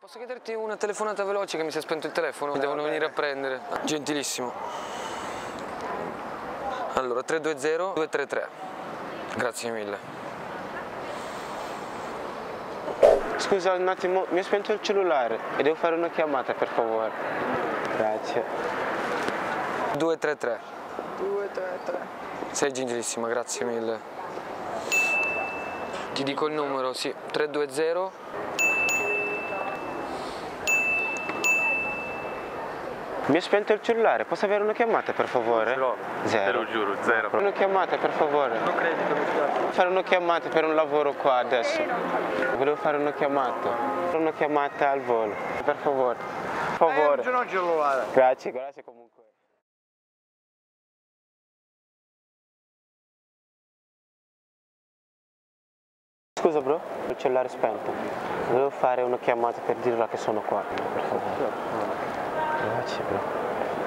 Posso chiederti una telefonata veloce che mi si è spento il telefono? Mi devono venire a prendere. Gentilissimo. Allora, 320-233. Grazie mille. Scusa un attimo, mi ha spento il cellulare e devo fare una chiamata, per favore. Grazie. 233. 233. Sei gentilissima, grazie mille. Ti dico il numero, sì. 320. Mi ha spento il cellulare, posso avere una chiamata, per favore? No, Zero. te lo giuro, zero. Una chiamata, per favore. Non credi che mi spiace? Fare una chiamata per un lavoro qua adesso. Volevo fare una chiamata. Una chiamata al volo, per favore. Per favore. Non ce l'ho il cellulare. Grazie, grazie comunque. Scusa bro, il cellulare è spento. Volevo fare una chiamata per dirla che sono qua, per favore. Grazie bro.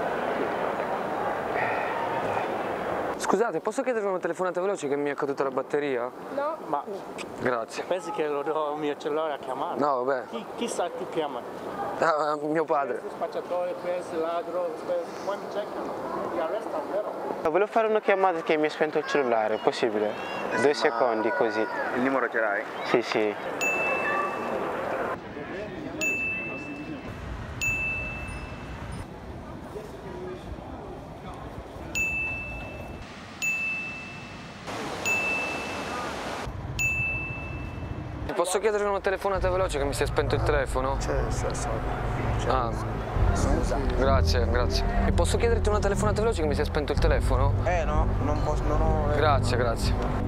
Scusate, posso chiedervi una telefonata veloce che mi è caduta la batteria? No. Ma Grazie. pensi che lo do al mio cellulare a chiamare? No, vabbè. Chi sa chi chiama? Ah, mio padre. Spacciatore, pensi, ladro, poi mi cercano, ti arrestano, vero? Volevo fare una chiamata che mi ha spento il cellulare, è possibile? 2 secondi così. Il numero ce l'hai? Sì, sì. Posso chiedervi una telefonata veloce che mi si è spento il telefono? Ah, grazie, grazie. E posso chiederti una telefonata veloce che mi si è spento il telefono? No, non posso, non ho... Grazie, grazie.